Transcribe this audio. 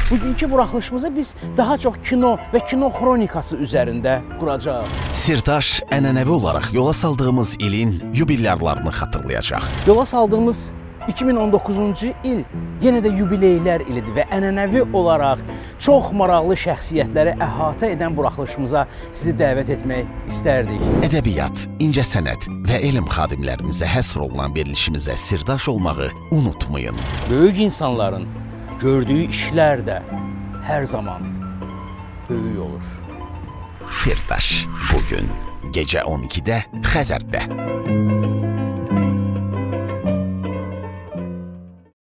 Bugünkü buraxılışımızı biz daha çox kino və kino xronikası üzərində quracağıq. Sirdaş ənənəvi olaraq yola saldığımız ilin yubilyarlarını xatırlayacaq. Yola saldığımız 2019-cu il yenə də yubileylər ilidir və ənənəvi olaraq çox maraqlı şəxsiyyətləri əhatə edən buraxılışımıza sizi dəvət etmək istərdik. Ədəbiyyat, incəsənət və elm xadimlərimizə həsr olunan verilişimizə sirdaş olmağı unutmayın. Böyük insanların gördüyü işlər də hər zaman böyük olur. Sirdaş bugün gecə 12-də Xəzərdə.